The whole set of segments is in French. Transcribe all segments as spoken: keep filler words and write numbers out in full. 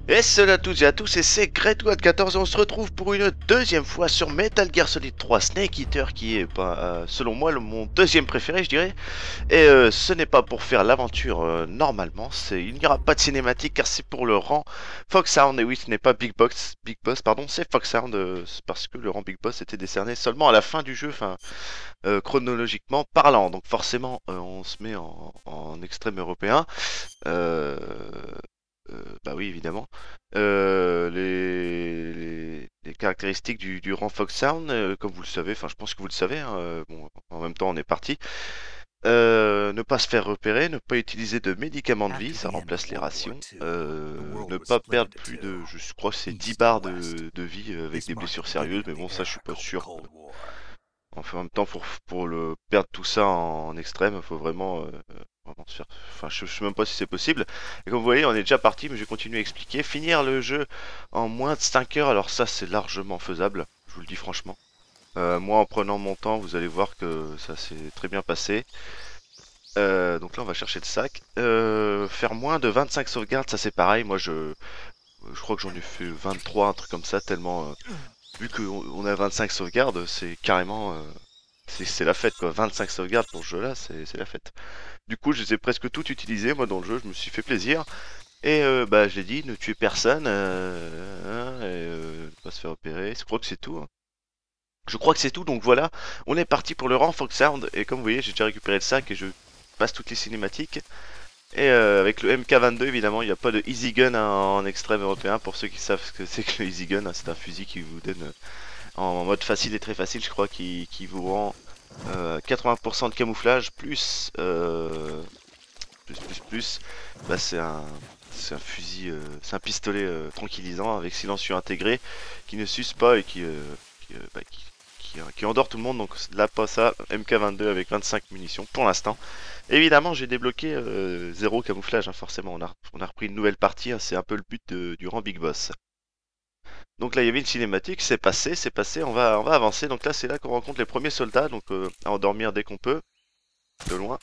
Et salut à toutes et à tous, et c'est Greatwad quatorze et on se retrouve pour une deuxième fois sur Metal Gear Solid trois Snake Eater qui est, bah, euh, selon moi, le, mon deuxième préféré, je dirais. Et euh, ce n'est pas pour faire l'aventure euh, normalement, c'est, il n'y aura pas de cinématique car c'est pour le rang Foxhound. Et oui, ce n'est pas Big Boss, Big Boss, pardon, c'est Foxhound, euh, c'est parce que le rang Big Boss était décerné seulement à la fin du jeu, enfin, euh, chronologiquement parlant. Donc forcément, euh, on se met en, en extrême européen. Euh, euh, Bah oui, évidemment. Euh, les, les- les caractéristiques du, du rang Foxhound, euh, comme vous le savez, enfin je pense que vous le savez, hein, euh, bon, en même temps on est parti. Euh, ne pas se faire repérer, ne pas utiliser de médicaments de vie, After ça the end of remplace les World War rations. two, the Euh, world ne was pas split perdre into plus two, de, je crois que c'est dix east and barres west. de, de vie euh, avec This des marked the blessures beginning sérieuses, of mais the bon ça je suis era pas called the sûr. Cold War. Enfin, en même temps, pour, pour le perdre tout ça en extrême, faut vraiment, euh, vraiment se faire. Enfin, je, je sais même pas si c'est possible. Et comme vous voyez, on est déjà parti, mais je vais continuer à expliquer. Finir le jeu en moins de cinq heures, alors ça, c'est largement faisable. Je vous le dis franchement. Euh, moi, en prenant mon temps, vous allez voir que ça s'est très bien passé. Euh, donc là, on va chercher le sac. Euh, faire moins de vingt-cinq sauvegardes, ça c'est pareil. Moi, je, je crois que j'en ai fait vingt-trois, un truc comme ça, tellement. euh, vu qu'on on a vingt-cinq sauvegardes, c'est carrément. euh, c'est c'est la fête quoi. vingt-cinq sauvegardes pour ce jeu là, c'est c'est la fête. Du coup, je les ai presque toutes utilisées moi dans le jeu, je me suis fait plaisir. Et euh, bah, je l'ai dit, ne tuez personne, euh, hein, et euh, ne pas se faire opérer. Je crois que c'est tout, hein. Je crois que c'est tout, donc voilà, on est parti pour le rang Foxhound. Et comme vous voyez, j'ai déjà récupéré le sac et je passe toutes les cinématiques. Et euh, avec le M K vingt-deux, évidemment, il n'y a pas de Easy Gun hein, en extrême européen. Pour ceux qui savent ce que c'est que le Easy Gun, hein, c'est un fusil qui vous donne euh, en mode facile et très facile, je crois, qui, qui vous rend euh, quatre-vingts pour cent de camouflage plus euh, plus plus plus. Bah c'est un c'est un fusil, euh, c'est un pistolet euh, tranquillisant avec silencieux intégré qui ne s'use pas et qui euh, qui, euh, bah, qui, qui, euh, qui endort tout le monde. Donc là pas ça, M K vingt-deux avec vingt-cinq munitions pour l'instant. Évidemment j'ai débloqué euh, zéro camouflage hein, forcément. On a on a repris une nouvelle partie. Hein, c'est un peu le but de, du rang Big Boss. Donc là, il y avait une cinématique, c'est passé, c'est passé, on va, on va avancer. Donc là, c'est là qu'on rencontre les premiers soldats, donc euh, à endormir dès qu'on peut, de loin.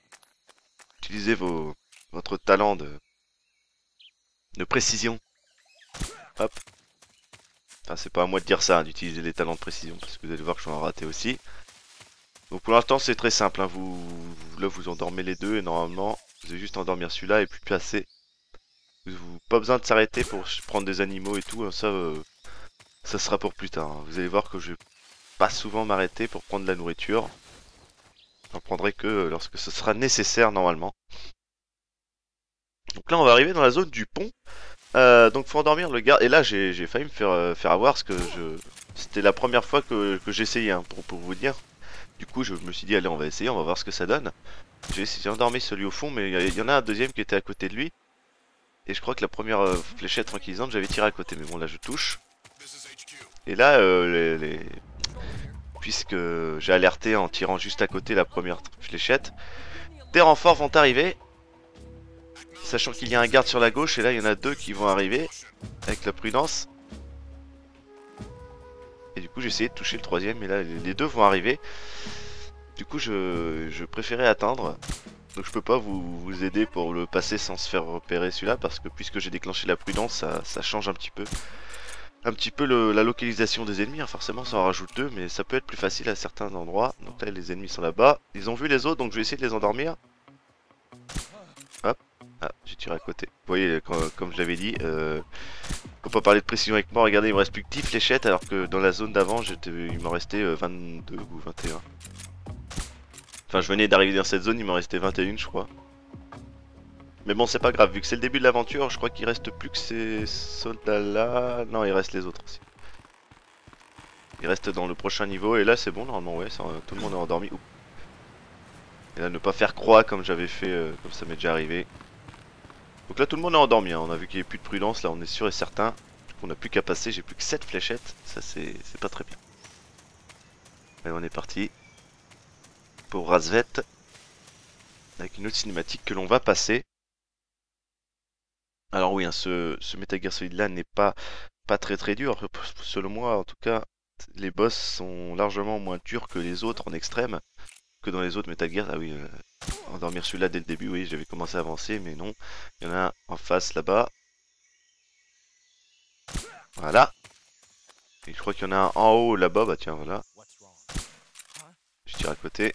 Utilisez vos, votre talent de, de précision. Hop. Enfin, c'est pas à moi de dire ça, hein, d'utiliser les talents de précision, parce que vous allez voir que je vais en rater aussi. Donc pour l'instant, c'est très simple. Hein, vous, vous- là, vous endormez les deux, et normalement, vous allez juste endormir celui-là et puis passer. Vous, vous- pas besoin de s'arrêter pour prendre des animaux et tout, hein, ça, euh, ça sera pour plus tard. Hein. Vous allez voir que je vais pas souvent m'arrêter pour prendre de la nourriture. J'en prendrai que lorsque ce sera nécessaire normalement. Donc là on va arriver dans la zone du pont. Euh, donc faut endormir le garde. Et là j'ai j'ai failli me faire, euh, faire avoir parce que je... C'était la première fois que, que j'essayais hein, pour, pour vous dire. Du coup je me suis dit allez on va essayer, on va voir ce que ça donne. J'ai essayé d'endormir celui au fond mais il y, y en a un deuxième qui était à côté de lui. Et je crois que la première euh, fléchette tranquillisante j'avais tiré à côté. Mais bon là je touche. Et là euh, les, les... puisque j'ai alerté en tirant juste à côté la première fléchette, des renforts vont arriver. Sachant qu'il y a un garde sur la gauche et là il y en a deux qui vont arriver avec la prudence. Et du coup j'ai essayé de toucher le troisième et là les deux vont arriver. Du coup je, je préférais attendre. Donc je peux pas vous, vous aider pour le passer sans se faire repérer celui-là parce que puisque j'ai déclenché la prudence ça, ça change un petit peu. Un petit peu le, la localisation des ennemis, hein. Forcément ça en rajoute deux mais ça peut être plus facile à certains endroits. Donc là les ennemis sont là-bas. Ils ont vu les autres donc je vais essayer de les endormir. Hop. Ah, j'ai tiré à côté. Vous voyez, comme, comme je l'avais dit, euh, faut pas parler de précision avec moi. Regardez, il me reste plus que dix fléchettes alors que dans la zone d'avant, il m'en restait euh, vingt-deux ou vingt et un. Enfin, je venais d'arriver dans cette zone, il m'en restait vingt et une, je crois. Mais bon, c'est pas grave, vu que c'est le début de l'aventure, je crois qu'il reste plus que ces soldats-là. Non, il reste les autres aussi. Il reste dans le prochain niveau, et là, c'est bon, normalement, ouais, ça, tout le monde est endormi. Ouh. Et là, ne pas faire croix comme j'avais fait, euh, comme ça m'est déjà arrivé. Donc là tout le monde est endormi, hein. On a vu qu'il n'y avait plus de prudence, là on est sûr et certain. On n'a plus qu'à passer, j'ai plus que sept fléchettes, ça c'est pas très bien. Allez on est parti. Pour Razvet. Avec une autre cinématique que l'on va passer. Alors oui, hein, ce, ce Metal Gear Solid là n'est pas, pas très très dur. Selon moi en tout cas, les boss sont largement moins durs que les autres en extrême. Que dans les autres Metal Gear. Ah oui, euh, endormir celui-là dès le début, oui j'avais commencé à avancer mais non. Il y en a un en face là-bas. Voilà. Et je crois qu'il y en a un en haut là-bas, bah tiens voilà. Je tire à côté.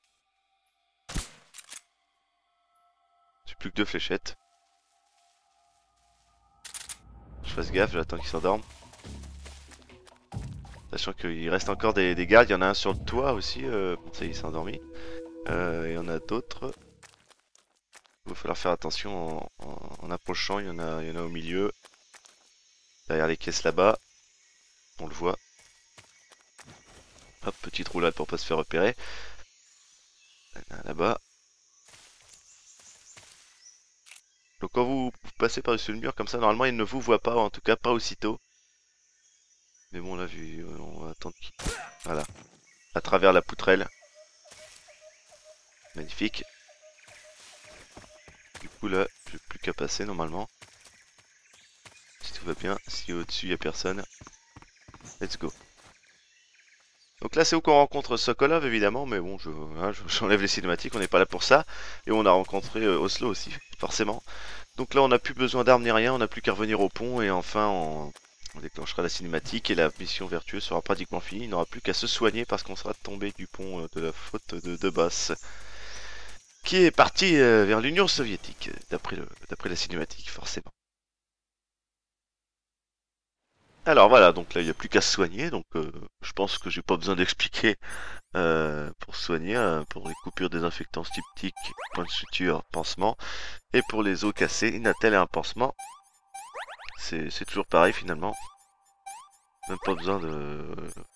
J'ai plus que deux fléchettes. Je fasse gaffe, j'attends qu'il s'endorme. Sachant qu'il reste encore des, des gardes, il y en a un sur le toit aussi, euh, bon ça il s'est endormi. Euh, il y en a d'autres. Il va falloir faire attention en, en, en approchant, il y, en a, il y en a au milieu. Derrière les caisses là-bas. On le voit. Hop, petite roulade pour pas se faire repérer. Là-bas. Donc quand vous passez par-dessus le mur comme ça, normalement il ne vous voit pas, en tout cas pas aussitôt. Mais bon là, vu, on va attendre qu'il... Voilà. À travers la poutrelle. Magnifique. Du coup là, j'ai plus qu'à passer normalement. Si tout va bien, si au-dessus il n'y a personne. Let's go. Donc là c'est où qu'on rencontre Sokolov évidemment, mais bon je hein, j'enlève les cinématiques, on n'est pas là pour ça. Et on a rencontré euh, Oslo aussi, forcément. Donc là on n'a plus besoin d'armes ni rien, on n'a plus qu'à revenir au pont et enfin on, on déclenchera la cinématique et la mission vertueuse sera pratiquement finie. Il n'aura plus qu'à se soigner parce qu'on sera tombé du pont euh, de la faute de, de Boss. Qui est parti euh, vers l'Union soviétique, d'après le d'après la cinématique forcément. Alors voilà, donc là il n'y a plus qu'à se soigner, donc euh, je pense que j'ai pas besoin d'expliquer euh, pour se soigner, hein, pour les coupures désinfectants styptiques, point de suture, pansement, et pour les os cassés, une attelle et un pansement. C'est toujours pareil finalement, même pas besoin de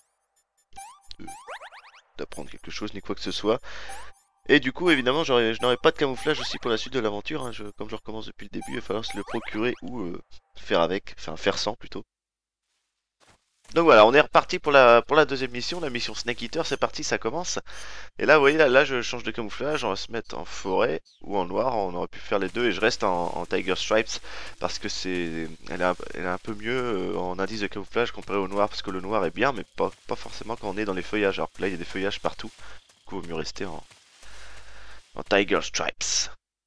d'apprendre quelque chose ni quoi que ce soit. Et du coup évidemment je n'aurai pas de camouflage aussi pour la suite de l'aventure, hein, je, comme je recommence depuis le début, il va falloir se le procurer ou euh, faire avec, enfin faire sans plutôt. Donc voilà, on est reparti pour la, pour la deuxième mission, la mission Snake Eater, c'est parti, ça commence. Et là, vous voyez, là, là je change de camouflage, on va se mettre en forêt ou en noir, on aurait pu faire les deux, et je reste en, en Tiger Stripes, parce que c'est, elle, est un- elle est un peu mieux euh, en indice de camouflage comparé au noir, parce que le noir est bien, mais pas, pas forcément quand on est dans les feuillages, alors que là, il y a des feuillages partout, du coup, il vaut mieux rester en, en Tiger Stripes.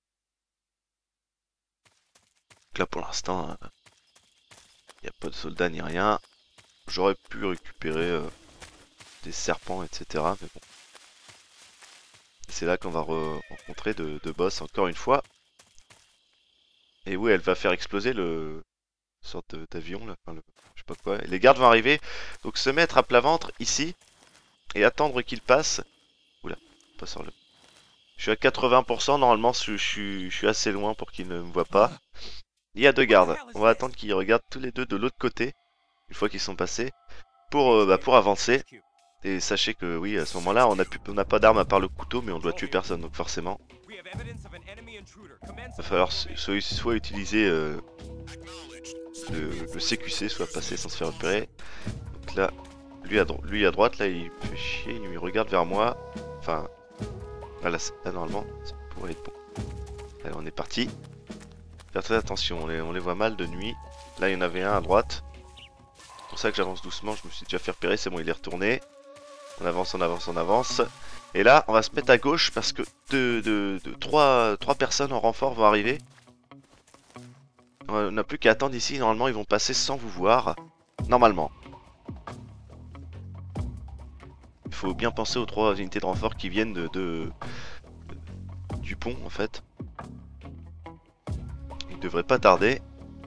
Donc là, pour l'instant, il n'y a pas de soldats ni rien. J'aurais pu récupérer euh, des serpents, et cetera. Mais bon. C'est là qu'on va rencontrer de, de boss encore une fois. Et oui, elle va faire exploser le sorte d'avion là. Enfin, le... je sais pas quoi. Et les gardes vont arriver. Donc se mettre à plat ventre ici. Et attendre qu'il passe. Oula, pas sur le. Je suis à quatre-vingts pour cent. Normalement, je, je, suis, je suis assez loin pour qu'il ne me voit pas. Il y a deux gardes. On va attendre qu'ils regardent tous les deux de l'autre côté. Une fois qu'ils sont passés. Pour, euh, bah, pour avancer. Et sachez que oui, à ce moment-là, on n'a pas d'arme à part le couteau, mais on doit tuer personne, donc forcément. Il va falloir soit, soit utiliser euh, le, le C Q C, soit passer sans se faire repérer. Donc là, lui à, lui à droite, là, il fait chier, il me regarde vers moi. Enfin, là, là, là normalement, ça pourrait être bon. Allez, on est parti. Faire très attention, on les, on les voit mal de nuit. Là, il y en avait un à droite. C'est pour ça que j'avance doucement, je me suis déjà fait repérer, c'est bon, il est retourné. On avance, on avance, on avance. Et là, on va se mettre à gauche parce que de, de, de trois, trois personnes en renfort vont arriver. On n'a plus qu'à attendre ici. Normalement, ils vont passer sans vous voir. Normalement. Il faut bien penser aux trois unités de renfort qui viennent de, de du pont, en fait. Ils devraient pas tarder.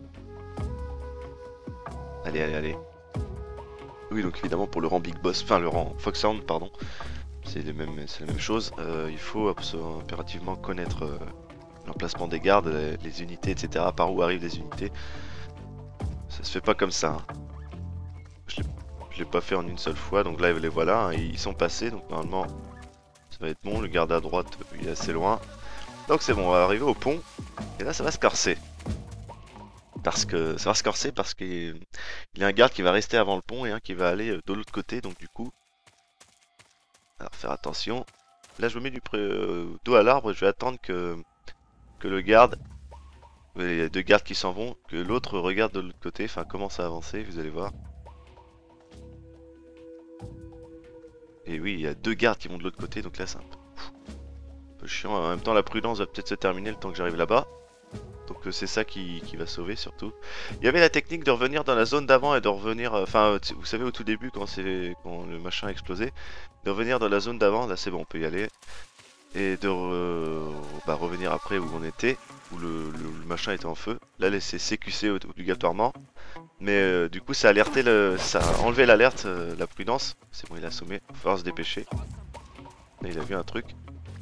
Allez, allez, allez. Oui, donc évidemment, pour le rang Big Boss, enfin le rang Foxhound, pardon. C'est la même chose. Euh, il faut impérativement connaître euh, l'emplacement des gardes, les, les unités, et cetera. Par où arrivent les unités. Ça se fait pas comme ça. Hein. Je l'ai pas fait en une seule fois, donc là les voilà. Hein, ils sont passés, donc normalement ça va être bon. Le garde à droite, il est assez loin. Donc c'est bon, on va arriver au pont. Et là ça va se corser. Parce que ça va se corser parce qu'il y a un garde qui va rester avant le pont et un qui va aller de l'autre côté, donc du coup. Alors faire attention. Là je me mets du euh, dos à l'arbre, je vais attendre que, que le garde, il y a deux gardes qui s'en vont, que l'autre regarde de l'autre côté, enfin commence à avancer, vous allez voir. Et oui, il y a deux gardes qui vont de l'autre côté, donc là c'est un peu, un peu chiant. En même temps la prudence va peut-être se terminer le temps que j'arrive là-bas. Donc euh, c'est ça qui, qui va sauver surtout. Il y avait la technique de revenir dans la zone d'avant et de revenir... Enfin, euh, vous savez au tout début quand, quand le machin a explosé, de revenir dans la zone d'avant, là c'est bon, on peut y aller. Et de re... bah, revenir après où on était, où le, le, le machin était en feu. Là c'est C Q C obligatoirement. Mais euh, du coup ça a alerté le... ça a enlevé l'alerte, euh, la prudence. C'est bon, il a assommé, il va falloir se dépêcher. Là il a vu un truc.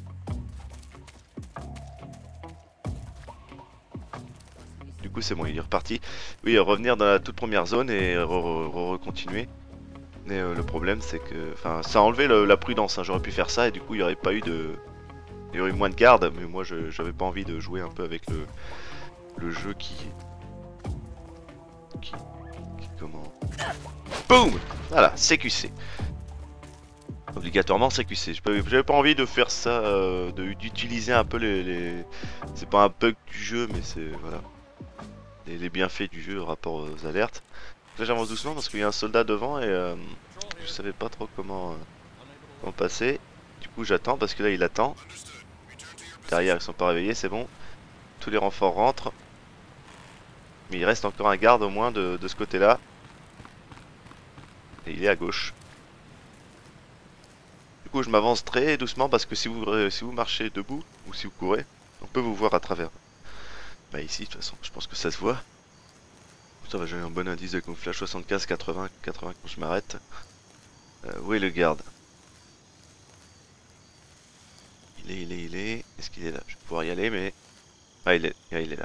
Du coup c'est bon, il est reparti. Oui, revenir dans la toute première zone et re-continuer. Re re mais euh, le problème c'est que... Enfin, ça a enlevé le, la prudence, hein. J'aurais pu faire ça et du coup il n'y aurait pas eu de... Il y aurait eu moins de garde, mais moi je j'avais pas envie de jouer un peu avec le, le jeu qui... qui... qui comment... Boum. Voilà, C Q C. Obligatoirement C Q C. J'avais pas envie de faire ça, euh, d'utiliser un peu les... les... C'est pas un bug du jeu, mais c'est... Voilà. Les, les bienfaits du jeu rapport aux alertes. Là j'avance doucement parce qu'il y a un soldat devant et euh, je savais pas trop comment, euh, comment passer. Du coup j'attends parce que là il attend. Derrière ils sont pas réveillés, c'est bon. Tous les renforts rentrent. Mais il reste encore un garde au moins de, de ce côté là. Et il est à gauche. Du coup je m'avance très doucement parce que si vous, euh, si vous marchez debout ou si vous courez, on peut vous voir à travers. Bah ici de toute façon je pense que ça se voit. Ça va, j'ai un bon indice de camouflage, soixante-quinze, quatre-vingts, quatre-vingts quand je m'arrête. Euh, où est le garde? Il est, il est, il est... Est-ce qu'il est là? Je vais pouvoir y aller, mais... Ah, il est, ah, il est là.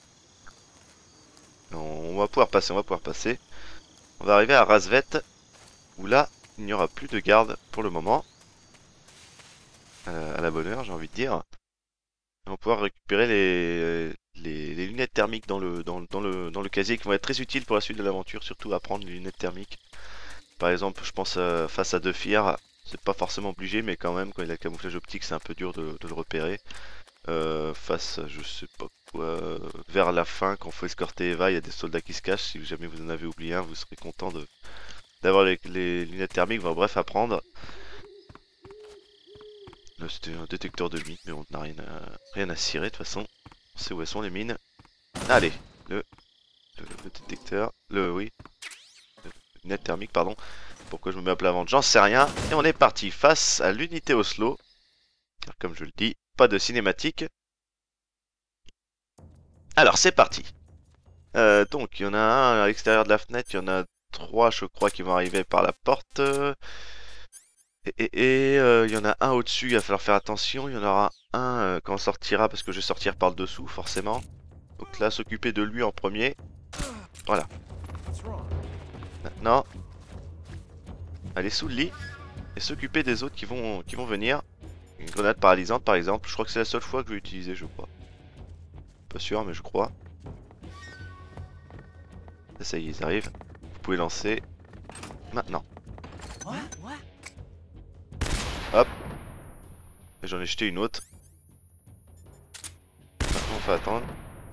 On va pouvoir passer, on va pouvoir passer. On va arriver à Razvet, où là, il n'y aura plus de garde pour le moment. Euh, à la bonne heure, j'ai envie de dire. On va pouvoir récupérer les, les, les lunettes thermiques dans le, dans, dans, le, dans le casier qui vont être très utiles pour la suite de l'aventure, surtout à prendre les lunettes thermiques. Par exemple, je pense euh, face à deux fiers, c'est pas forcément obligé, mais quand même, quand il a le camouflage optique, c'est un peu dur de, de le repérer. Euh, face, je sais pas quoi, euh, vers la fin, quand il faut escorter Eva, il y a des soldats qui se cachent. Si jamais vous en avez oublié un, vous serez content de d'avoir les, les lunettes thermiques. Enfin, bref, à prendre. Là, c'était un détecteur de mines, mais on n'a rien à, rien à cirer de toute façon. On sait où elles sont les mines. Allez, le, le, le détecteur, le oui, le, lunette thermique, pardon. Pourquoi je me mets à plat ventre, j'en sais rien. Et on est parti face à l'unité Oslo. Car comme je le dis, pas de cinématique. Alors c'est parti. Euh, donc il y en a un à l'extérieur de la fenêtre, il y en a trois je crois qui vont arriver par la porte. Et, et, et euh, il y en a un au-dessus, il va falloir faire attention. Il y en aura un euh, quand on sortira parce que je vais sortir par le dessous forcément. Donc là s'occuper de lui en premier. Voilà. Maintenant, aller sous le lit et s'occuper des autres qui vont, qui vont venir. Une grenade paralysante par exemple, je crois que c'est la seule fois que je vais utiliser, je crois. Pas sûr mais je crois. Ça y est, ils arrivent. Vous pouvez lancer maintenant. Hop. Et j'en ai jeté une autre. Maintenant on fait attendre.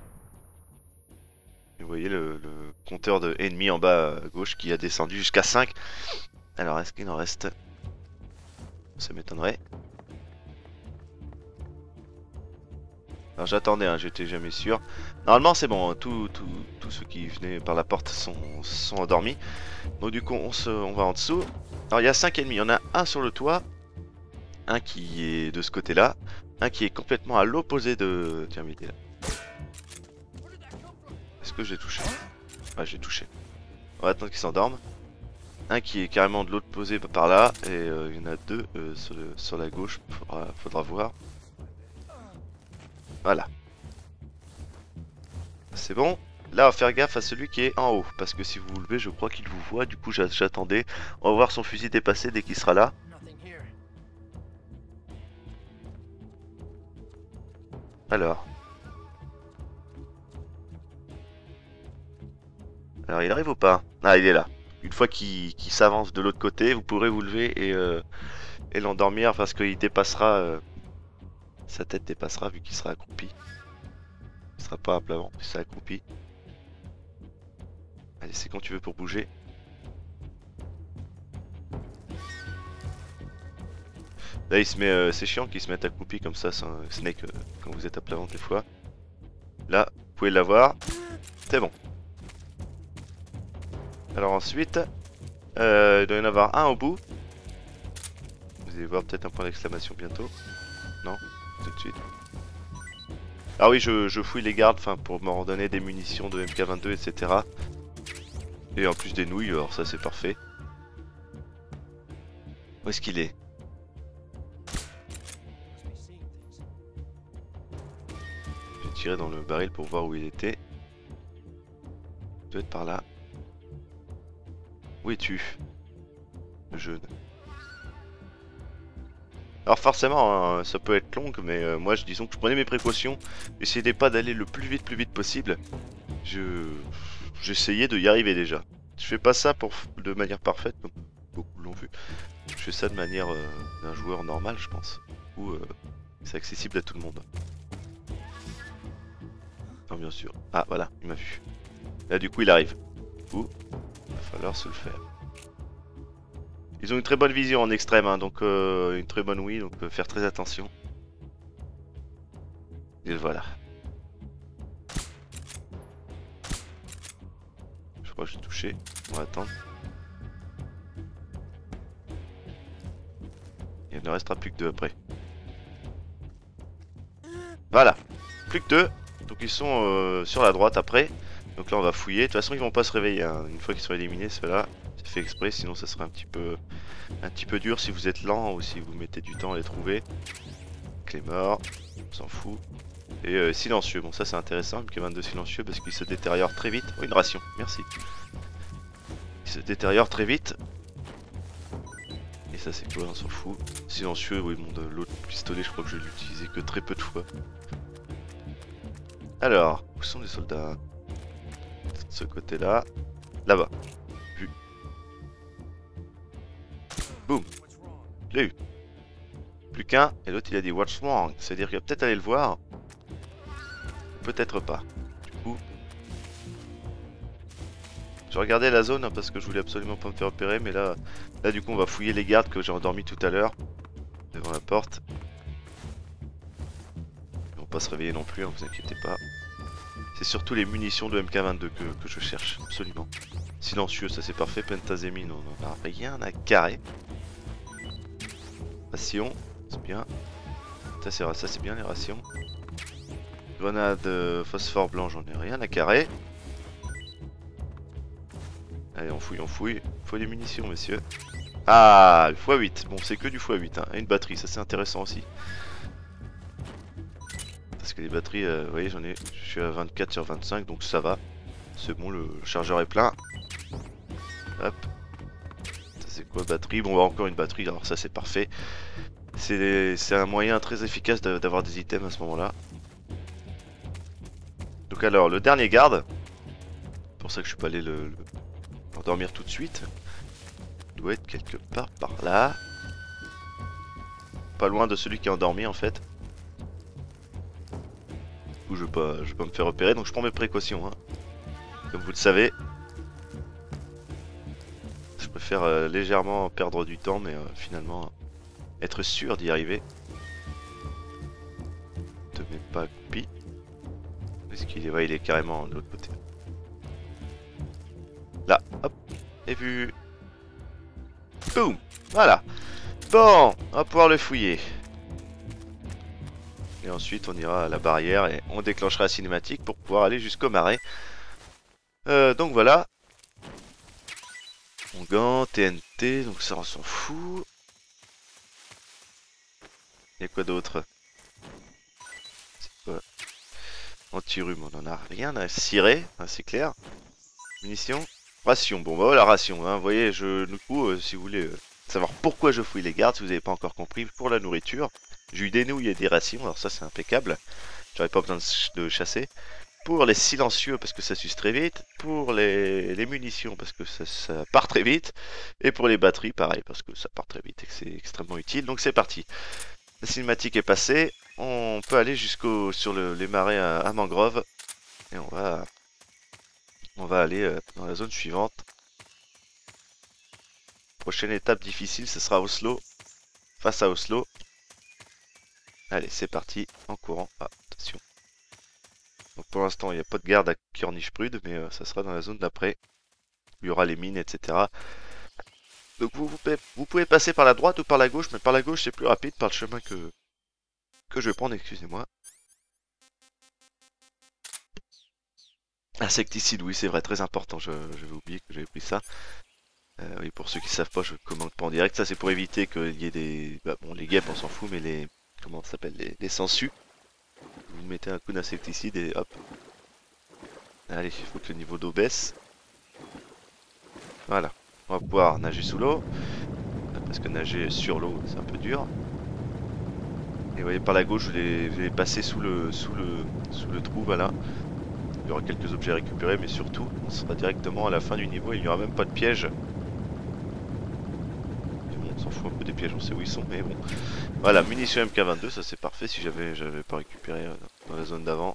Et vous voyez le, le compteur de ennemis en bas à gauche qui a descendu jusqu'à cinq. Alors est-ce qu'il en reste? Ça m'étonnerait. Alors j'attendais, hein, j'étais jamais sûr. Normalement c'est bon, tous tout, tout ceux qui venaient par la porte sont, sont endormis. Donc du coup on, se, on va en dessous. Alors il y a cinq ennemis, il y en a un sur le toit. Un qui est de ce côté là. Un qui est complètement à l'opposé de... Tiens mais il est là. Est-ce que j'ai touché? Ouais j'ai touché. On va attendre qu'ils s'endorment. Un qui est carrément de l'autre posé par là. Et euh, il y en a deux euh, sur, le, sur la gauche, faudra, faudra voir. Voilà. C'est bon. Là, on va faire gaffe à celui qui est en haut. Parce que si vous vous levez, je crois qu'il vous voit. Du coup, j'attendais. On va voir son fusil dépasser dès qu'il sera là. Alors. Alors, il arrive ou pas? Ah, il est là. Une fois qu'il qu'il s'avance de l'autre côté, vous pourrez vous lever et, euh, et l'endormir parce qu'il dépassera... Euh, sa tête dépassera vu qu'il sera accroupi. Il sera pas à plat ventre, il sera accroupi. Allez, c'est quand tu veux pour bouger. Là, il se met, euh, c'est chiant qu'il se mette accroupi comme ça, sans Snake, euh, quand vous êtes à plat ventre des fois. Là, pouvez l'avoir. C'est bon. Alors ensuite, euh, il doit y en avoir un au bout. Vous allez voir peut-être un point d'exclamation bientôt. Non, tout de suite. Ah oui, je, je fouille les gardes pour me redonner des munitions de M K vingt-deux, et cetera. Et en plus des nouilles, alors ça c'est parfait. Où est-ce qu'il est? J'ai tiré dans le baril pour voir où il était. Il doit être par là. Où es-tu? Le jeune. Alors forcément, hein, ça peut être long, mais euh, moi je disons que je prenais mes précautions. J'essayais pas d'aller le plus vite, plus vite possible. Je, j'essayais de y arriver déjà. Je fais pas ça pour de manière parfaite, comme beaucoup l'ont vu. Je fais ça de manière euh, d'un joueur normal, je pense. Où euh, c'est accessible à tout le monde. Non, bien sûr. Ah voilà, il m'a vu. Là du coup il arrive. Ouh, il va falloir se le faire. Ils ont une très bonne vision en extrême, hein, donc euh, une très bonne ouïe, donc euh, faire très attention. Et voilà. Je crois que j'ai touché. On va attendre. Il ne restera plus que deux après. Voilà. Plus que deux. Donc ils sont euh, sur la droite après. Donc là on va fouiller. De toute façon ils vont pas se réveiller, hein. Une fois qu'ils sont éliminés, ceux-là. C'est fait exprès, sinon ça serait un petit peu un petit peu dur si vous êtes lent ou si vous mettez du temps à les trouver. Clé mort, on s'en fout. Et euh, silencieux, bon ça c'est intéressant, M K vingt-deux silencieux parce qu'il se détériore très vite. Oh, une ration, merci. Il se détériore très vite. Et ça c'est quoi, on s'en fout. Silencieux, oui bon, l'autre pistolet je crois que je l'ai utilisé que très peu de fois. Alors, où sont les soldats? De ce côté là, là-bas. Vu. Boum. Je l'ai eu. Plus qu'un, et l'autre il a dit what's wrong, c'est-à-dire qu'il va peut-être aller le voir. Peut-être pas. Du coup, je regardais la zone hein, parce que je voulais absolument pas me faire repérer, mais là, là du coup on va fouiller les gardes que j'ai endormis tout à l'heure devant la porte. Ils vont pas se réveiller non plus, hein, vous inquiétez pas. C'est surtout les munitions de M K vingt-deux que, que je cherche, absolument. Silencieux, ça c'est parfait. Pentazémine, on en a rien à carrer. Ration, c'est bien. Ça c'est ça c'est bien les rations. Grenade euh, phosphore blanc, j'en ai rien à carrer. Allez, on fouille, on fouille. Faut des munitions, messieurs. Ah, le fois huit. Bon, c'est que du fois huit. Hein. Et une batterie, ça c'est intéressant aussi. Parce que les batteries, euh, vous voyez, j'en ai. Je suis à vingt-quatre sur vingt-cinq, donc ça va. C'est bon, le chargeur est plein. Hop. Ça c'est quoi, batterie? Bon, bah, encore une batterie, alors ça c'est parfait. C'est un moyen très efficace d'avoir des items à ce moment-là. Donc alors, le dernier garde. C'est pour ça que je suis pas allé le, le endormir tout de suite. Il doit être quelque part par là. Pas loin de celui qui est endormi en fait. Du coup, je veux pas, je veux pas me faire repérer, donc je prends mes précautions. Hein. Comme vous le savez. Je préfère euh, légèrement perdre du temps, mais euh, finalement être sûr d'y arriver. Ne te mets pas accroupi. Est-ce qu'il est, ouais, il est carrément de l'autre côté. Là, hop, et vu. Boum, voilà. Bon, on va pouvoir le fouiller. Et ensuite on ira à la barrière et on déclenchera la cinématique pour pouvoir aller jusqu'au marais. Euh, donc voilà. Mon gant, T N T, donc ça on s'en fout. Il y a quoi d'autre? C'est quoi? Anti-rhume, on en a rien à cirer, hein, c'est clair. Munitions. Ration, bon bah voilà ration, hein. Vous voyez, je, du coup, euh, si vous voulez euh, savoir pourquoi je fouille les gardes, si vous n'avez pas encore compris, pour la nourriture. J'ai eu des nouilles et des rations, alors ça c'est impeccable. J'aurais pas besoin de, ch de chasser. Pour les silencieux, parce que ça s'use très vite. Pour les, les munitions, parce que ça, ça part très vite. Et pour les batteries, pareil, parce que ça part très vite et que c'est extrêmement utile. Donc c'est parti. La cinématique est passée. On peut aller jusqu'au sur le, les marais à, à mangrove. Et on va... On va aller euh, dans la zone suivante. Prochaine étape difficile, ce sera Oslo. Face à Oslo. Allez, c'est parti, en courant. Ah, attention. Donc pour l'instant, il n'y a pas de garde à Körnichbrüd, mais euh, ça sera dans la zone d'après. Il y aura les mines, et cetera. Donc vous, vous, pouvez, vous pouvez passer par la droite ou par la gauche, mais par la gauche c'est plus rapide par le chemin que, que je vais prendre, excusez-moi. Insecticide, oui c'est vrai, très important, j'avais oublié que j'avais pris ça. Euh, oui, pour ceux qui savent pas, je commande pas en direct, ça c'est pour éviter qu'il y ait des... Bah, bon, les guêpes on s'en fout, mais les... Comment ça s'appelle, les, les sangsues. Vous mettez un coup d'insecticide et hop. Allez, il faut que le niveau d'eau baisse. Voilà, on va pouvoir nager sous l'eau. Parce que nager sur l'eau c'est un peu dur. Et vous voyez par la gauche je vais, je vais passer sous le, sous, le, sous le trou, voilà. Il y aura quelques objets à récupérer, mais surtout on sera directement à la fin du niveau, il n'y aura même pas de piège. Bon, on s'en fout un peu des pièges, on sait où ils sont, mais bon. Voilà, munitions M K vingt-deux, ça c'est parfait si j'avais j'avais pas récupéré euh, dans la zone d'avant.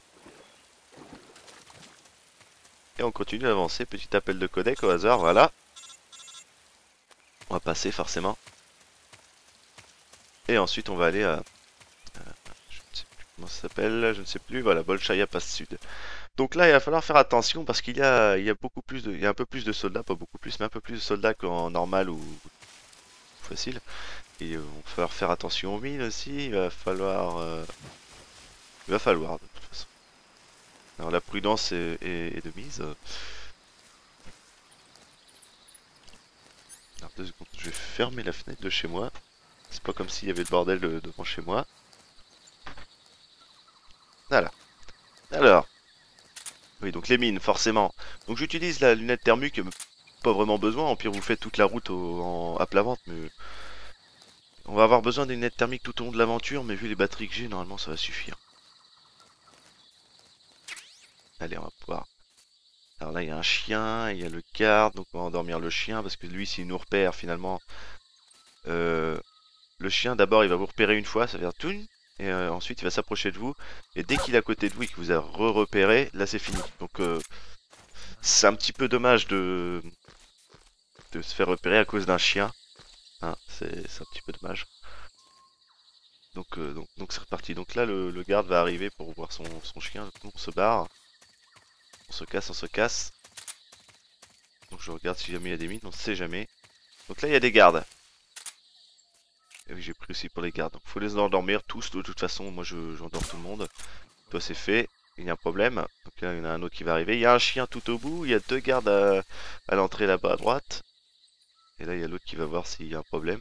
Et on continue d'avancer, petit appel de codec au hasard, voilà. On va passer forcément. Et ensuite on va aller à... je ne sais plus comment ça s'appelle, je ne sais plus, voilà, Bolshaya Pass Sud. Donc là il va falloir faire attention parce qu'il y a, il y a beaucoup plus de, il y a un peu plus de soldats, pas beaucoup plus, mais un peu plus de soldats qu'en normal ou facile. Et euh, on va falloir faire attention aux mines aussi, il va falloir... Euh, il va falloir de toute façon. Alors la prudence est, est, est de mise. Alors deux secondes, je vais fermer la fenêtre de chez moi. C'est pas comme s'il y avait le bordel de, devant chez moi. Voilà. Alors. Oui, donc les mines, forcément. Donc j'utilise la lunette thermique, pas vraiment besoin. En pire, vous faites toute la route au, en, à plat ventre, mais... On va avoir besoin d'une lunette thermique tout au long de l'aventure, mais vu les batteries que j'ai, normalement ça va suffire. Allez, on va pouvoir... Alors là, il y a un chien, il y a le garde, donc on va endormir le chien, parce que lui, s'il nous repère, finalement... Euh, le chien, d'abord, il va vous repérer une fois, ça va faire tout, et euh, ensuite, il va s'approcher de vous, et dès qu'il est à côté de vous et qu'il vous a re-repéré, là, c'est fini. Donc, euh, c'est un petit peu dommage de... de se faire repérer à cause d'un chien. Hein, c'est un petit peu dommage. Donc, euh, donc, donc c'est reparti. Donc là, le, le garde va arriver pour voir son, son chien. Donc, nous, on se barre. On se casse, on se casse. Donc je regarde si jamais il y a des mines, on ne sait jamais. Donc là, il y a des gardes. Et oui, j'ai pris aussi pour les gardes. Donc faut les endormir tous, de toute façon. Moi, j'endors tout le monde. Toi, c'est fait. Il y a un problème. Donc là, il y en a un autre qui va arriver. Il y a un chien tout au bout. Il y a deux gardes à, à l'entrée là-bas à droite. Et là, il y a l'autre qui va voir s'il y a un problème.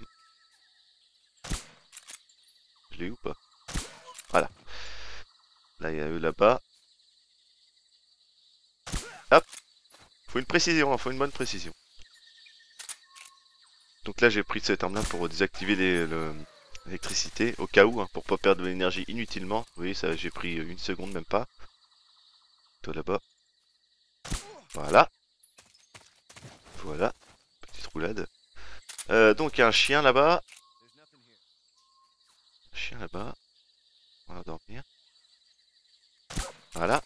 Je l'ai eu ou pas? Voilà. Là, il y a eux là-bas. Hop. Faut une précision, hein, faut une bonne précision. Donc là, j'ai pris cette arme-là pour désactiver l'électricité, au cas où, hein, pour pas perdre de l'énergie inutilement. Vous voyez, ça, j'ai pris une seconde, même pas. Toi là-bas. Voilà. Voilà. Petite roulade. Euh, donc, il y a un chien là-bas. Un chien là-bas. On va dormir. Voilà.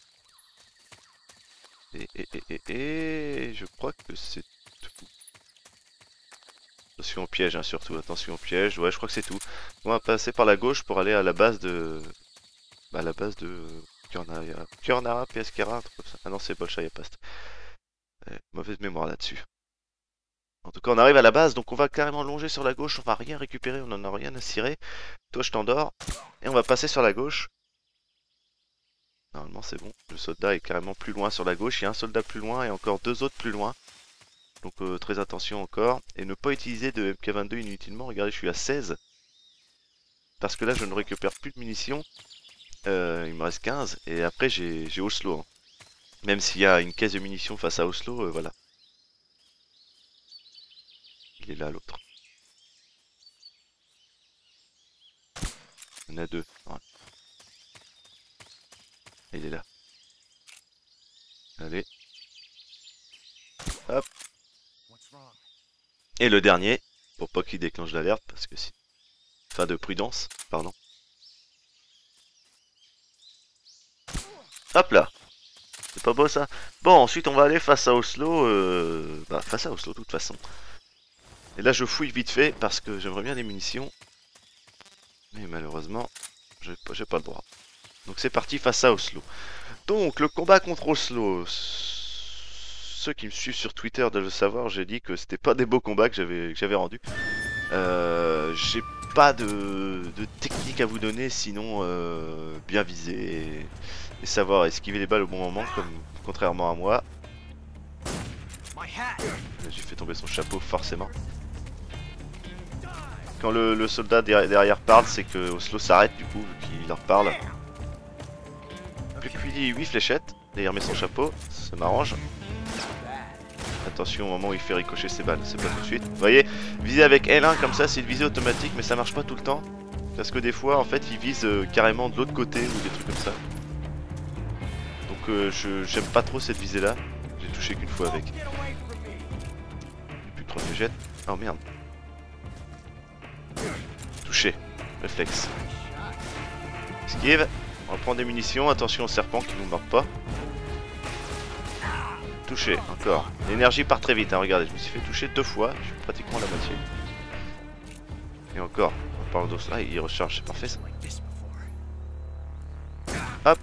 Et, et, et, et, et je crois que c'est tout. Attention au piège, hein, surtout. Attention au piège. Ouais, je crois que c'est tout. On va passer par la gauche pour aller à la base de... Bah, à la base de... Kurnara, Kurnara, Pescara, un truc comme ça. Ah non, c'est Bolshaya Past. Euh, mauvaise mémoire là-dessus. En tout cas, on arrive à la base, donc on va carrément longer sur la gauche. On va rien récupérer, on en a rien à cirer. Toi, je t'endors. Et on va passer sur la gauche. Normalement, c'est bon. Le soldat est carrément plus loin sur la gauche. Il y a un soldat plus loin et encore deux autres plus loin. Donc euh, très attention encore. Et ne pas utiliser de M K vingt-deux inutilement. Regardez, je suis à seize. Parce que là, je ne récupère plus de munitions. Euh, il me reste quinze. Et après, j'ai Oslo. Hein. Même s'il y a une caisse de munitions face à Oslo, euh, voilà. Il est là, l'autre. Il y en a deux. Voilà. Il est là. Allez. Hop. Et le dernier, pour pas qu'il déclenche l'alerte, parce que si... Enfin, de prudence, pardon. Hop là. C'est pas beau ça? Bon, ensuite on va aller face à Oslo. Euh... Bah, face à Oslo, de toute façon. Et là, je fouille vite fait, parce que j'aimerais bien des munitions. Mais malheureusement, j'ai pas, pas le droit. Donc c'est parti face à Oslo. Donc, le combat contre Oslo. Ceux qui me suivent sur Twitter doivent le savoir, j'ai dit que c'était pas des beaux combats que j'avais que j'avais rendus. Euh, j'ai pas de, de technique à vous donner, sinon euh, bien viser et, et savoir esquiver les balles au bon moment, comme contrairement à moi. J'ai fait tomber son chapeau, forcément. Quand le, le soldat derrière parle, c'est que Oslo s'arrête du coup, vu qu'il leur parle. Plus que huit fléchettes, et il remet son chapeau, ça m'arrange. Attention au moment où il fait ricocher ses balles, c'est pas tout de suite. Vous voyez, viser avec L un comme ça, c'est une visée automatique, mais ça marche pas tout le temps. Parce que des fois, en fait, il vise euh, carrément de l'autre côté ou des trucs comme ça. Donc euh, je j'aime pas trop cette visée là. J'ai touché qu'une fois avec. Plus de trois fléchettes. Oh merde. Touché. Réflexe. Esquive. On reprend des munitions. Attention au serpent qui nous mord pas. Touché. Encore. L'énergie part très vite. Hein. Regardez, je me suis fait toucher deux fois. Je suis pratiquement à la moitié. Et encore. On parle d'os. Ah, il recharge. C'est parfait ça. Hop.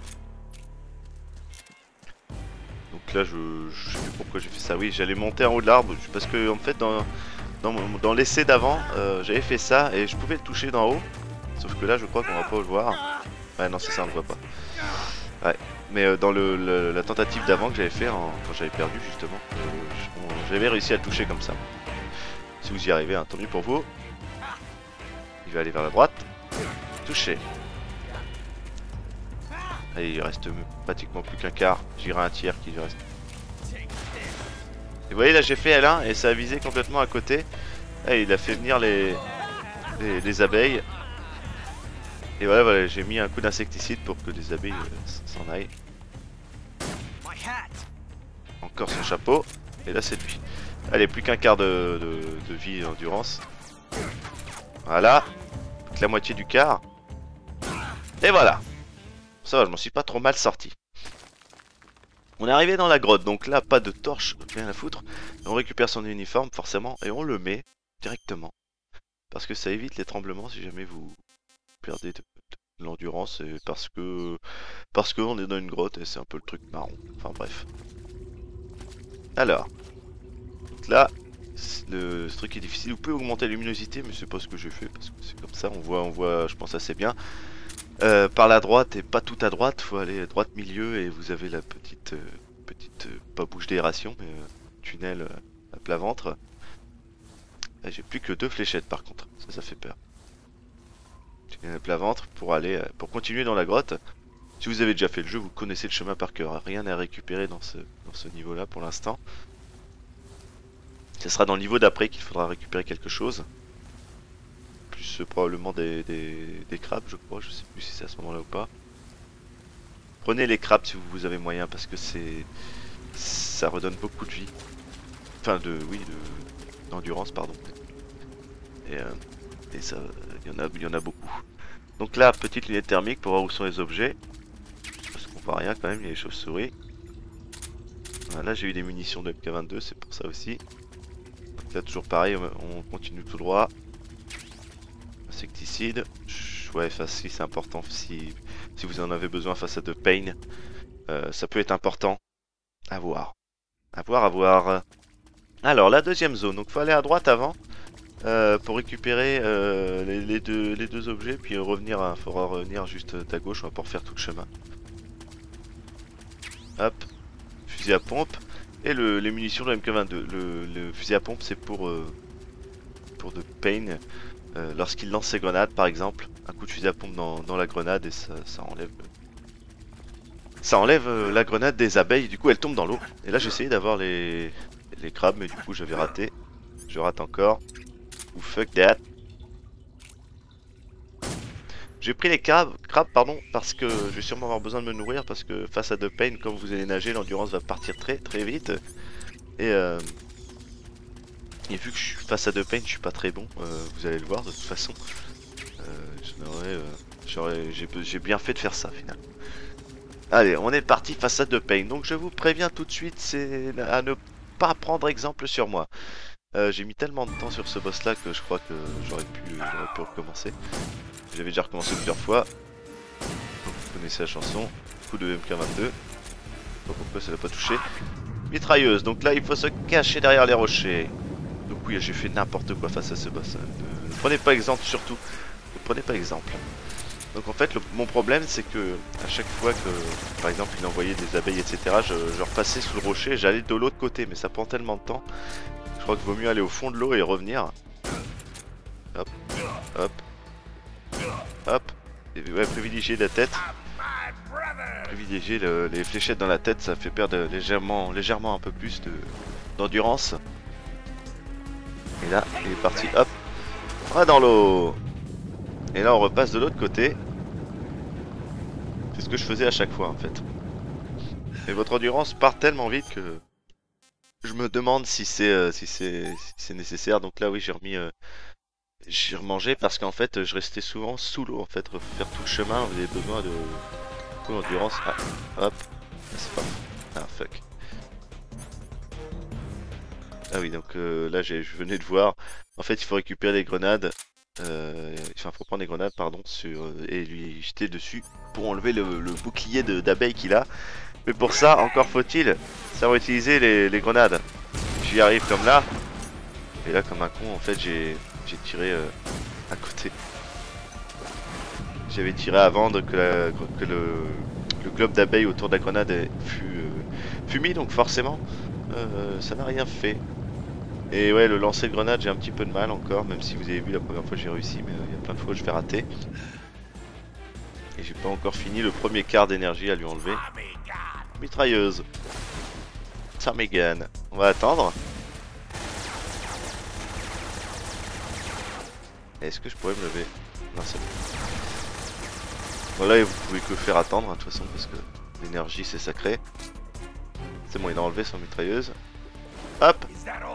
Donc là, je, je sais plus pourquoi j'ai fait ça. Oui, j'allais monter en haut de l'arbre parce que en fait, dans, dans, dans l'essai d'avant, euh, j'avais fait ça et je pouvais le toucher d'en haut. Sauf que là, je crois qu'on va pas le voir. Ouais, non, c'est ça, on le voit pas. Ouais, mais euh, dans le, le, la tentative d'avant que j'avais fait en, quand j'avais perdu justement, euh, j'avais réussi à le toucher comme ça. Si vous y arrivez, hein, tant mieux pour vous. Il va aller vers la droite. Touché. Allez, il reste pratiquement plus qu'un quart. J'irai un tiers qui lui reste. Et vous voyez là j'ai fait L un et ça a visé complètement à côté. Et il a fait venir les, les, les abeilles. Et voilà, voilà j'ai mis un coup d'insecticide pour que les abeilles euh, s'en aillent. Encore son chapeau. Et là c'est lui. Allez, plus qu'un quart de, de, de vie d'endurance. Voilà. Plus que la moitié du quart. Et voilà. Ça va, je m'en suis pas trop mal sorti. On est arrivé dans la grotte, donc là, pas de torche, rien à foutre. On récupère son uniforme, forcément, et on le met directement. Parce que ça évite les tremblements si jamais vous perdez de, de l'endurance, et parce que parce qu'on est dans une grotte et c'est un peu le truc marron. Enfin bref. Alors, donc là, le ce truc est difficile. Vous pouvez augmenter la luminosité, mais c'est pas ce que j'ai fait, parce que c'est comme ça, on voit, on voit, je pense, assez bien. Euh, par la droite et pas tout à droite, faut aller droite milieu et vous avez la petite euh, petite euh, pas bouche d'aération mais euh, tunnel euh, à plat ventre. J'ai plus que deux fléchettes par contre, ça ça fait peur. Tunnel à plat ventre pour aller euh, pour continuer dans la grotte. Si vous avez déjà fait le jeu, vous connaissez le chemin par cœur. Rien à récupérer dans ce dans ce niveau là pour l'instant. Ce sera dans le niveau d'après qu'il faudra récupérer quelque chose. Plus euh, probablement des, des, des crabes je crois, je sais plus si c'est à ce moment là ou pas. Prenez les crabes si vous avez moyen parce que c'est ça redonne beaucoup de vie. Enfin de oui de d'endurance pardon. Et, euh, et ça il y en a il y en a beaucoup. Donc là petite lunette thermique pour voir où sont les objets. Parce qu'on voit rien quand même, il y a les chauves-souris. Voilà, là j'ai eu des munitions de M K vingt-deux, c'est pour ça aussi. Donc là toujours pareil, on continue tout droit. Insecticide, ouais, si c'est important, si, si vous en avez besoin face à de pain, euh, ça peut être important. À voir, à voir, à voir. Alors la deuxième zone, donc faut aller à droite avant euh, pour récupérer euh, les, les, deux, les deux objets, puis revenir, il faudra revenir juste à gauche, on va pas refaire tout le chemin. Hop, fusil à pompe et le, les munitions de M K vingt-deux. Le, le fusil à pompe c'est pour euh, pour de pain. Euh, lorsqu'il lance ses grenades par exemple, un coup de fusil à pompe dans, dans la grenade et ça, ça enlève ça enlève euh, la grenade des abeilles, du coup elle tombe dans l'eau. Et là j'ai essayé d'avoir les, les crabes mais du coup j'avais raté. Je rate encore. Ou fuck that. J'ai pris les crabes, crabes pardon, parce que je vais sûrement avoir besoin de me nourrir parce que face à de pain, comme vous allez nager, l'endurance va partir très très vite. Et euh, Et vu que je suis face à deux pain, je suis pas très bon, euh, vous allez le voir de toute façon. Euh, euh, J'ai bien fait de faire ça finalement. Allez, on est parti face à deux pain. Donc je vous préviens tout de suite, c'est à ne pas prendre exemple sur moi. Euh, J'ai mis tellement de temps sur ce boss là que je crois que j'aurais pu, pu recommencer. J'avais déjà recommencé plusieurs fois. Donc, vous connaissez la chanson, coup de M K vingt-deux. sais pas pourquoi ça l'a pas touché. Mitrailleuse, donc là il faut se cacher derrière les rochers. Donc oui, j'ai fait n'importe quoi face à ce boss. Ne, ne prenez pas exemple surtout. Ne prenez pas exemple. Donc en fait, le, mon problème c'est que à chaque fois que, par exemple, il envoyait des abeilles, et cetera, je, je repassais sous le rocher et j'allais de l'autre côté, mais ça prend tellement de temps. Je crois qu'il vaut mieux aller au fond de l'eau et revenir. Hop, hop, hop. Et ouais, privilégier la tête. Privilégier le, les fléchettes dans la tête, ça fait perdre légèrement, légèrement un peu plus de d'endurance. Et là, il est parti, hop, on va dans l'eau. Et là, on repasse de l'autre côté. C'est ce que je faisais à chaque fois, en fait. Et votre endurance part tellement vite que je me demande si c'est euh, si c'est si c'est nécessaire. Donc là, oui, j'ai remis, euh, j'ai remangé parce qu'en fait, je restais souvent sous l'eau. En fait, faire tout le chemin, vous avez besoin de beaucoup d'endurance. Ah, hop, ah, c'est pas. Ah, fuck. Ah oui, donc euh, là, j'ai, je venais de voir. En fait, il faut récupérer les grenades. Euh, enfin, faut prendre les grenades, pardon, sur, euh, et lui jeter dessus pour enlever le, le bouclier de- d'abeille qu'il a. Mais pour ça, encore faut-il savoir utiliser les, les grenades. J'y arrive comme là. Et là, comme un con, en fait, j'ai j'ai tiré euh, à côté. J'avais tiré avant de que, la- que le, le globe d'abeille autour de la grenade fut, euh, fut mis, donc forcément, euh, ça n'a rien fait. Et ouais, le lancer de grenade, j'ai un petit peu de mal encore, même si vous avez vu la première fois j'ai réussi, mais euh, il y a plein de fois je vais rater. Et j'ai pas encore fini le premier quart d'énergie à lui enlever. Mitrailleuse. Tommy gun. On va attendre. Est-ce que je pourrais me lever? Non, c'est bon. Bon là, vous pouvez que faire attendre, hein, de toute façon, parce que l'énergie c'est sacré. C'est bon, il a enlevé son mitrailleuse. Hop.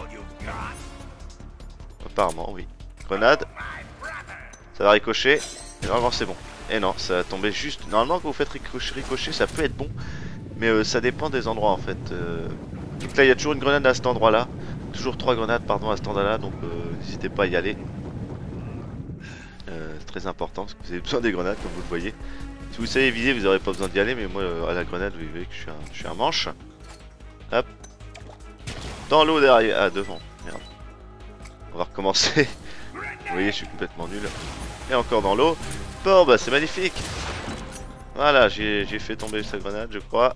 Apparemment, oui. Grenade. Ça va ricocher. Et normalement, c'est bon. Et non, ça a tombé juste. Normalement, quand vous faites ricocher, ricocher ça peut être bon. Mais euh, ça dépend des endroits en fait. Euh... Donc là, il y a toujours une grenade à cet endroit là. Toujours trois grenades, pardon, à cet endroit là. Donc euh, n'hésitez pas à y aller. Euh, c'est très important parce que vous avez besoin des grenades, comme vous le voyez. Si vous savez viser, vous n'aurez pas besoin d'y aller. Mais moi, euh, à la grenade, vous voyez que je suis un, je suis un manche. Hop. Dans l'eau derrière. Ah, devant. Merde. On va recommencer. Vous voyez, je suis complètement nul. Et encore dans l'eau. Bon, bah c'est magnifique. Voilà, j'ai fait tomber sa grenade, je crois.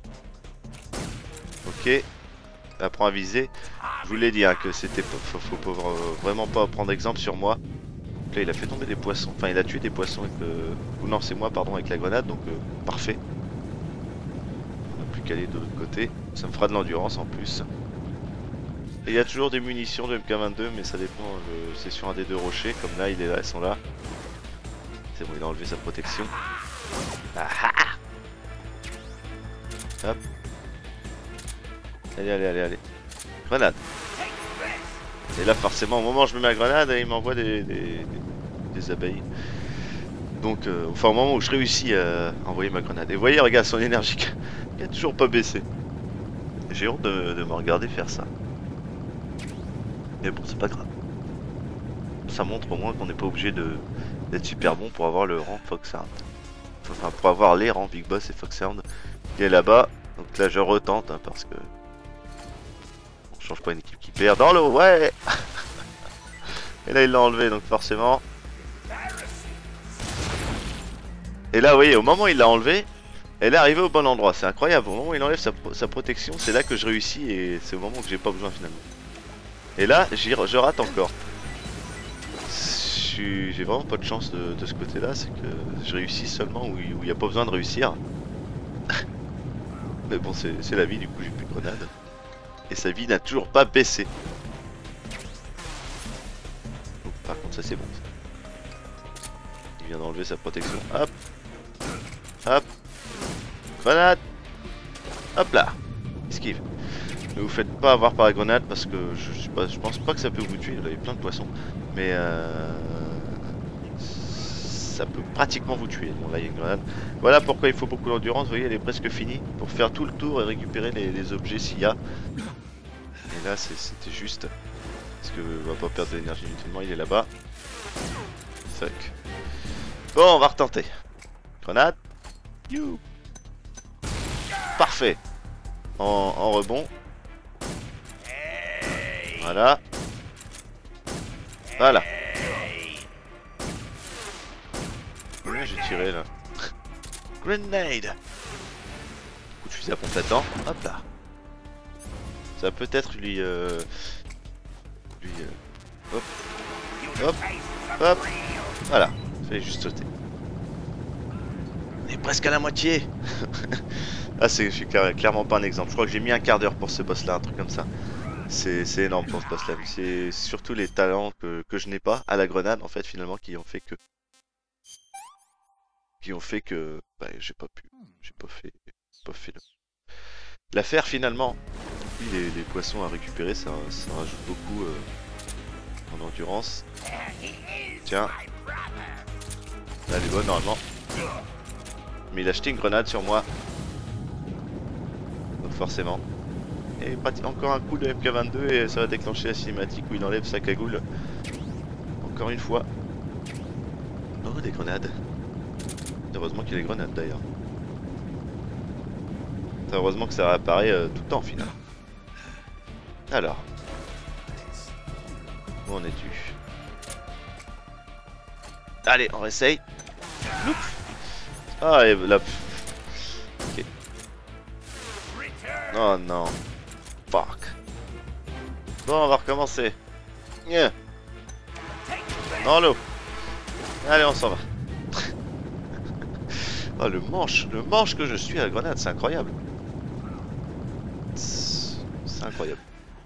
Ok. Apprends à viser. Je vous l'ai dit hein, que c'était faut, faut, faut vraiment pas prendre exemple sur moi. Là, il a fait tomber des poissons. Enfin, il a tué des poissons avec le... Ou non, c'est moi, pardon, avec la grenade. Donc, euh, parfait. On n'a plus qu'à aller de l'autre côté. Ça me fera de l'endurance en plus. Et il y a toujours des munitions de M K vingt-deux, mais ça dépend. Euh, c'est sur un des deux rochers. Comme là, il est là, elles sont là. C'est bon, il a enlevé sa protection. Ah ah! Hop. Allez, allez, allez, allez. Grenade. Et là, forcément, au moment où je mets ma grenade, il m'envoie des, des, des, des abeilles. Donc, euh, enfin, au moment où je réussis à envoyer ma grenade. Et vous voyez, regarde, son énergie qui a toujours pas baissé. J'ai honte de, de me regarder faire ça. Mais bon, c'est pas grave. Ça montre au moins qu'on n'est pas obligé d'être super bon pour avoir le rang Foxhound. Enfin, pour avoir les rangs Big Boss et Foxhound. Il est là-bas. Donc là, je retente hein, parce que on change pas une équipe qui perd. Dans l'eau, ouais. Et là, il l'a enlevé, donc forcément. Et là, vous voyez, au moment où il l'a enlevé, elle est arrivée au bon endroit. C'est incroyable. Au moment où il enlève sa, pro sa protection, c'est là que je réussis et c'est au moment où j'ai pas besoin finalement. Et là, je rate encore. J'ai vraiment pas de chance de, de ce côté-là, c'est que je réussis seulement où il n'y a pas besoin de réussir. Mais bon, c'est la vie, du coup j'ai plus de grenade. Et sa vie n'a toujours pas baissé. Donc, par contre, ça c'est bon. Il vient d'enlever sa protection. Hop. Hop. Grenade. Hop là. Esquive. Ne vous faites pas avoir par la grenade parce que je, je, pas, je pense pas que ça peut vous tuer. Là, il y a plein de poissons. Mais euh, ça peut pratiquement vous tuer. Bon, là, il y a une grenade. Voilà pourquoi il faut beaucoup d'endurance. Vous voyez, elle est presque finie. Pour faire tout le tour et récupérer les, les objets s'il y a. Et là, c'était juste. Parce que on va pas perdre de l'énergie inutilement. Il est là-bas. Fuck. Bon, on va retenter. Grenade. You. Parfait. en, en rebond. Voilà. Voilà. Combien j'ai tiré là? Grenade. Coup de fusil à pompe latent. Hop là. Ça va peut-être lui... Euh... Lui... Euh... Hop. Hop. Hop. Voilà. Fallait juste sauter. On est presque à la moitié. Ah, c'est, je suis clairement pas un exemple. Je crois que j'ai mis un quart d'heure pour ce boss là, un truc comme ça. C'est énorme pour ce boss là. C'est surtout les talents que, que je n'ai pas à la grenade en fait finalement qui ont fait que... Qui ont fait que... Bah, j'ai pas pu... J'ai pas fait... Pas fait le... L'affaire finalement. Puis les, les poissons à récupérer ça, ça rajoute beaucoup euh, en endurance. Tiens. Là elle est bonne normalement. Mais il a jeté une grenade sur moi. Donc forcément. Et encore un coup de M K vingt-deux et ça va déclencher la cinématique où il enlève sa cagoule. Encore une fois. Oh des grenades. Heureusement qu'il y a des grenades d'ailleurs. Heureusement que ça réapparaît euh, tout le temps finalement. Alors. Où en es-tu? Allez, on réessaye. Loup. Ah, et là. Ok. Oh non. Fuck. Bon, on va recommencer. Yeah. Dans l'eau. Allez, on s'en va. Oh, le manche, le manche que je suis à la grenade, c'est incroyable. C'est incroyable.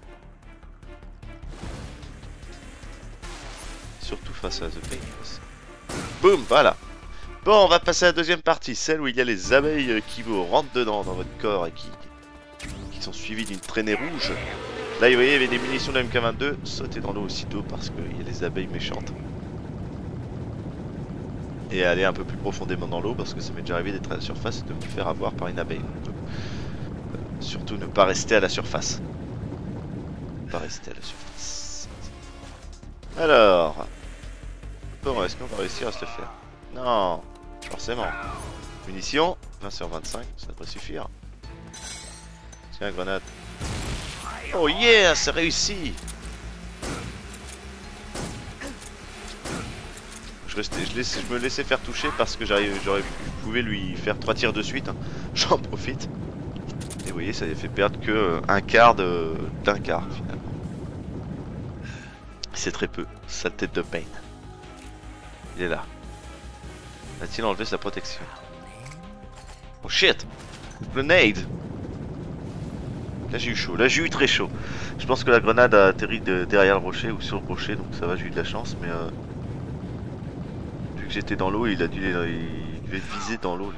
Surtout face à The Pain. Boum, voilà. Bon, on va passer à la deuxième partie, celle où il y a les abeilles qui vous rentrent dedans dans votre corps et qui, qui sont suivies d'une traînée rouge. Là, vous voyez, il y avait des munitions de M K vingt-deux. Sautez dans l'eau aussitôt parce qu'il y a les abeilles méchantes. Et aller un peu plus profondément dans l'eau parce que ça m'est déjà arrivé d'être à la surface et de me faire avoir par une abeille. Donc, euh, surtout ne pas rester à la surface. Ne pas rester à la surface. Alors. Bon, est-ce qu'on va réussir à se le faire? Non, forcément. Munitions, vingt sur vingt-cinq, ça devrait suffire. Tiens, grenade. Oh yeah, c'est réussi! Je, restais, je, laissais, je me laissais faire toucher parce que j'aurais pouvais lui faire trois tirs de suite. Hein. J'en profite. Et vous voyez, ça avait fait perdre que euh, un quart d'un quart finalement. C'est très peu. Sale tête de Pain. Il est là. A-t-il enlevé sa protection? Oh shit! Grenade! Là j'ai eu chaud, là j'ai eu très chaud. Je pense que la grenade a atterri de, derrière le rocher ou sur le rocher, donc ça va, j'ai eu de la chance, mais euh, vu que j'étais dans l'eau, il a dû il devait viser dans l'eau.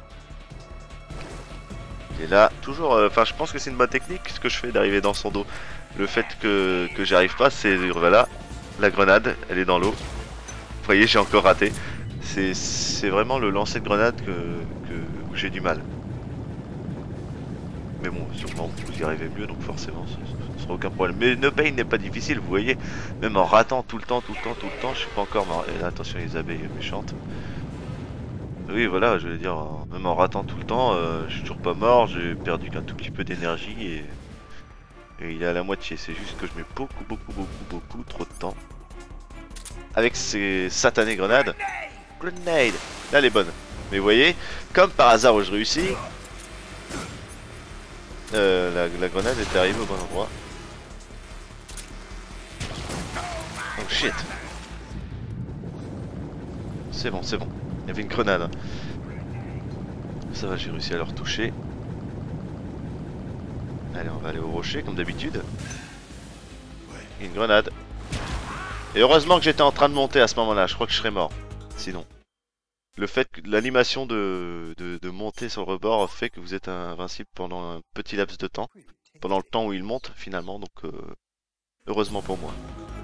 Il est là, toujours, enfin euh, je pense que c'est une bonne technique ce que je fais d'arriver dans son dos. Le fait que, que j'y arrive pas, c'est voilà, la grenade, elle est dans l'eau. Vous voyez, j'ai encore raté. C'est vraiment le lancer de grenade que, que, où j'ai du mal. Mais bon, sûrement vous y arrivez mieux, donc forcément ce sera aucun problème. Mais No Pain n'est pas difficile, vous voyez. Même en ratant tout le temps, tout le temps, tout le temps, je suis pas encore mort. Et là, attention les abeilles méchantes. Oui, voilà, je veux dire, même en ratant tout le temps, euh, je suis toujours pas mort, j'ai perdu qu'un tout petit peu d'énergie et... et il est à la moitié. C'est juste que je mets beaucoup, beaucoup, beaucoup, beaucoup trop de temps. Avec ces satanées grenades. Grenade! Là, elle est bonne. Mais vous voyez, comme par hasard où je réussis, euh, la, la grenade est arrivée au bon endroit. Oh shit! C'est bon, c'est bon. Il y avait une grenade. Hein. Ça va, j'ai réussi à le retoucher. Allez, on va aller au rocher comme d'habitude. Une grenade. Et heureusement que j'étais en train de monter à ce moment-là. Je crois que je serais mort. Sinon. Le fait que l'animation de, de, de monter sur le rebord fait que vous êtes invincible pendant un petit laps de temps. Pendant le temps où il monte finalement. Donc euh, heureusement pour moi.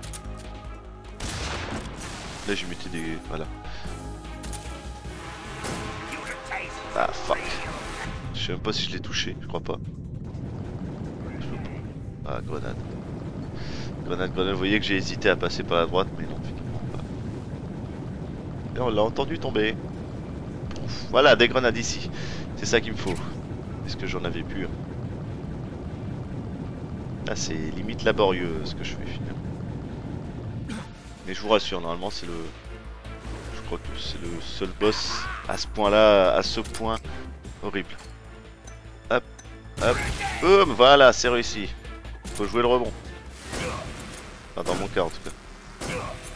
Là j'ai mettais des... Voilà. Ah fuck. Je sais même pas si je l'ai touché. Je crois pas. Je peux pas. Ah grenade. Grenade, grenade. Vous voyez que j'ai hésité à passer par la droite. Mais non finalement pas. Et on l'a entendu tomber. Voilà, des grenades ici. C'est ça qu'il me faut. Est-ce que j'en avais plus? Là c'est limite laborieux ce que je fais finalement. Mais je vous rassure, normalement c'est le... Je crois que c'est le seul boss à ce point là, à ce point horrible. Hop, hop, boum, voilà, c'est réussi. Faut jouer le rebond. Enfin, dans mon cas en tout cas.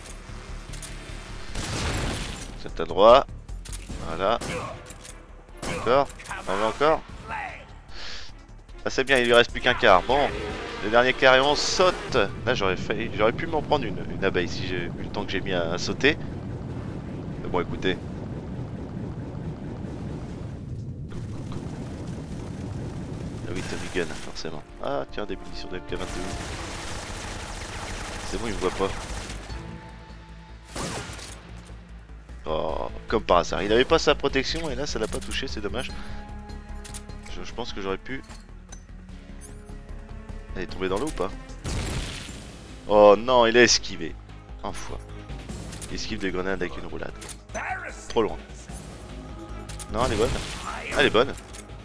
C'est à droit. Voilà. Encore. On va encore. Ah c'est bien, il lui reste plus qu'un quart. Bon, le dernier quart et on saute. Là j'aurais failli, j'aurais pu m'en prendre une, une abeille si j'ai vu le temps que j'ai mis à, à sauter. Mais bon écoutez. Ah oui, Tommy Gun, forcément. Ah tiens, des munitions de M K vingt-deux. C'est bon, il me voit pas. Oh, comme par hasard. Il avait pas sa protection et là ça l'a pas touché, c'est dommage. Je, je pense que j'aurais pu... Elle est tombée dans l'eau ou pas? Oh non, il a esquivé. Un fois. Il esquive des grenades avec une roulade. Trop loin. Non, elle est bonne. Ah, elle est bonne.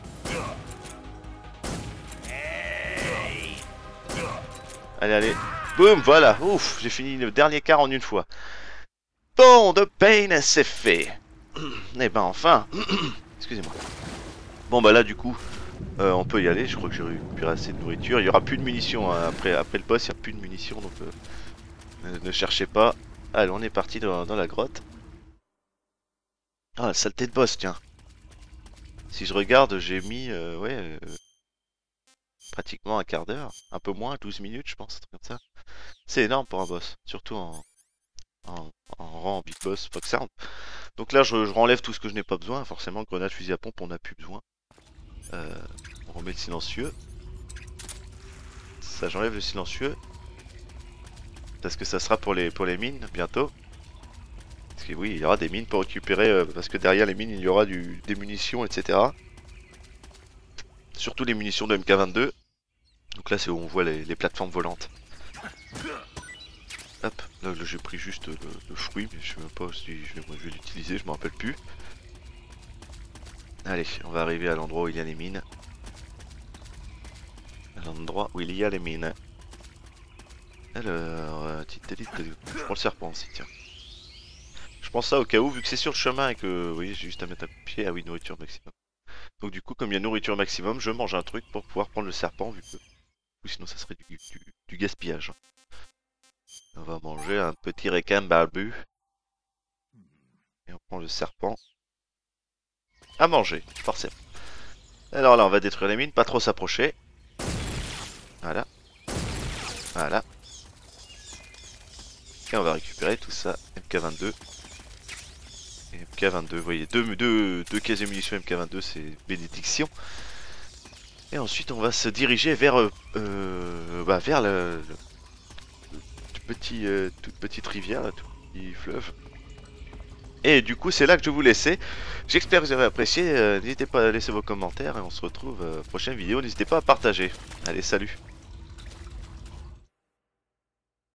Allez, allez. Boum, voilà. Ouf, j'ai fini le dernier quart en une fois. Bon, de Pain, c'est fait. Eh ben enfin. Excusez-moi. Bon bah là du coup, euh, on peut y aller. Je crois que j'ai récupéré assez de nourriture. Il y aura plus de munitions hein. après, après le boss. Il n'y a plus de munitions, donc euh, ne, ne cherchez pas. Allez, on est parti dans, dans la grotte. Ah, la saleté de boss, tiens. Si je regarde, j'ai mis euh, ouais euh, pratiquement un quart d'heure, un peu moins, douze minutes, je pense, un truc comme ça. C'est énorme pour un boss, surtout en en, en rang big boss Foxhound. Donc là, je, je renlève tout ce que je n'ai pas besoin. Forcément, grenade, fusil à pompe, on n'a plus besoin. Euh, on remet le silencieux. Ça, j'enlève le silencieux. Parce que ça sera pour les, pour les mines, bientôt. Parce que oui, il y aura des mines pour récupérer. Euh, parce que derrière les mines, il y aura du, des munitions, et cetera. Surtout les munitions de M K vingt-deux. Donc là, c'est où on voit les, les plateformes volantes. Hop, là, là j'ai pris juste le, le fruit, mais je sais même pas si je, je vais l'utiliser, je me rappelle plus. Allez, on va arriver à l'endroit où il y a les mines. À l'endroit où il y a les mines. Alors, euh, petite élite, je prends le serpent aussi, tiens. Je pense ça au cas où, vu que c'est sur le chemin et que, vous voyez, j'ai juste à mettre un coup de pied. Ah oui, nourriture maximum. Donc du coup, comme il y a nourriture maximum, je mange un truc pour pouvoir prendre le serpent, vu que... Ou sinon ça serait du, du, du gaspillage. On va manger un petit requin barbu. Et on prend le serpent. À manger, forcément. Alors là, on va détruire les mines, pas trop s'approcher. Voilà. Voilà. Et on va récupérer tout ça. M K vingt-deux. Et M K vingt-deux, vous voyez, deux, deux, deux caisses de munitions M K vingt-deux, c'est bénédiction. Et ensuite, on va se diriger vers, euh, euh, bah, vers le, le, le tout petit, euh, toute petite rivière, le tout petit fleuve. Et du coup, c'est là que je vais vous laisser. J'espère que vous avez apprécié. Euh, N'hésitez pas à laisser vos commentaires et on se retrouve euh, prochaine vidéo. N'hésitez pas à partager. Allez, salut!